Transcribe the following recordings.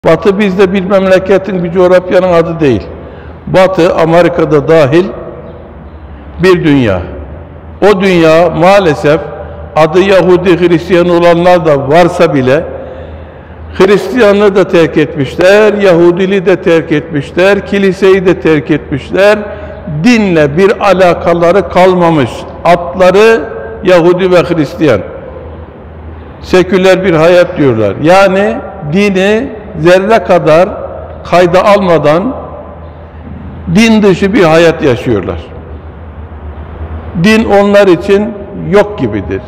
Batı bizde bir memleketin, bir coğrafyanın adı değil. Batı, Amerika'da dahil bir dünya. O dünya maalesef adı Yahudi, Hristiyan olanlar da varsa bile Hristiyanlığı da terk etmişler, Yahudiliği de terk etmişler, kiliseyi de terk etmişler. Dinle bir alakaları kalmamış. Atları Yahudi ve Hristiyan. Seküler bir hayat diyorlar. Yani dini zerre kadar kayda almadan din dışı bir hayat yaşıyorlar. Din onlar için yok gibidir.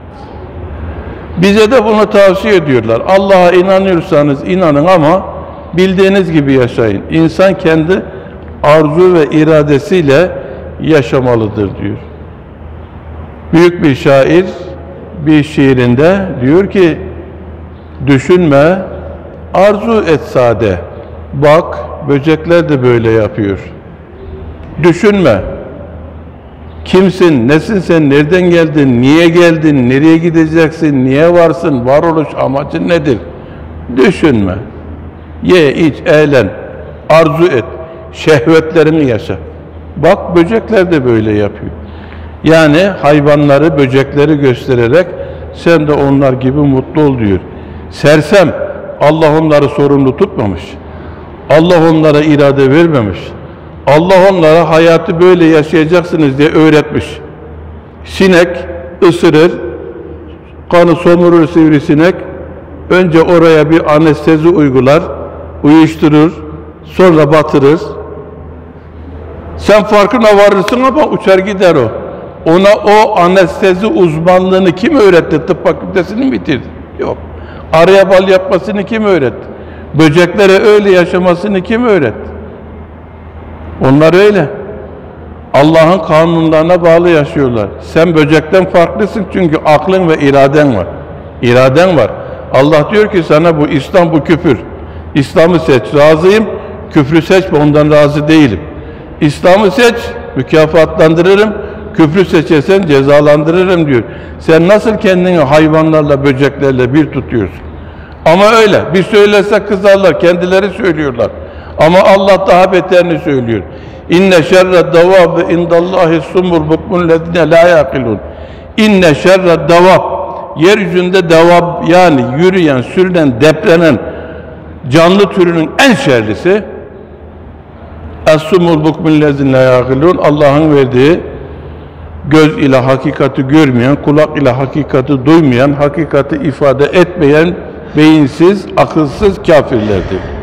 Bize de bunu tavsiye ediyorlar. Allah'a inanıyorsanız inanın ama bildiğiniz gibi yaşayın. İnsan kendi arzu ve iradesiyle yaşamalıdır diyor. Büyük bir şair bir şiirinde diyor ki, düşünme, arzu et sade. Bak, böcekler de böyle yapıyor. Düşünme. Kimsin, nesin sen, nereden geldin, niye geldin, nereye gideceksin, niye varsın, varoluş amacın nedir? Düşünme. Ye, iç, eğlen, arzu et, şehvetlerini yaşa. Bak, böcekler de böyle yapıyor. Yani hayvanları, böcekleri göstererek sen de onlar gibi mutlu ol diyor. Sersem, Allah onları sorumlu tutmamış. Allah onlara irade vermemiş. Allah onlara hayatı böyle yaşayacaksınız diye öğretmiş. Sinek ısırır, kanı somurur sivrisinek. Önce oraya bir anestezi uygular, uyuşturur, sonra batırır. Sen farkına varırsın ama uçar gider o. Ona o anestezi uzmanlığını kim öğretti? Tıp fakültesini mi bitirdi? Yok. Araya bal yapmasını kim öğretti? Böceklere öyle yaşamasını kim öğretti? Onlar öyle. Allah'ın kanunlarına bağlı yaşıyorlar. Sen böcekten farklısın çünkü aklın ve iraden var. İraden var. Allah diyor ki sana bu İslam, bu küfür. İslam'ı seç, razıyım. Küfrü seçme, ondan razı değilim. İslam'ı seç, mükafatlandırırım. Küfrü seçersen cezalandırırım diyor. Sen nasıl kendini hayvanlarla, böceklerle bir tutuyorsun? Ama öyle. Bir söylese kızarlar, kendileri söylüyorlar. Ama Allah daha beterini söylüyor. İnne şerre devâbe indallahi sumur bukmun lezine la yakilun. İnne şerre devâb. Yeryüzünde devâb, yani yürüyen, sürünen, deplenen canlı türünün en şerlisi es-sumur bukmun lezine la yakilun. Allah'ın verdiği göz ile hakikati görmeyen, kulak ile hakikati duymayan, hakikati ifade etmeyen beyinsiz, akılsız kafirlerdir.